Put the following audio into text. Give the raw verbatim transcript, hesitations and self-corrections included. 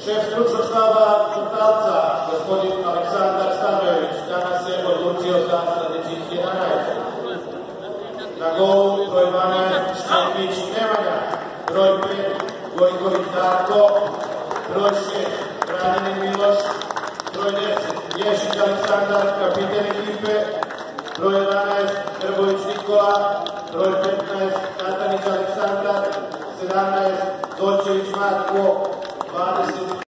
Šef stručnog štaba Čutalca, gospodin Aleksandar Stavljević, danas je odlučio za sledećih jedanaest. Na golu broj dvanaest Štepić Nemanja, broj pet Gojković Darko, broj šest Branimir Miloš, broj deset Ješić Aleksandar, kapiten ekipe, broj jedanaest Grbović Nikola, broj petnaest Katanić Aleksandar, sedamnaest Dočević Marko, dvadeset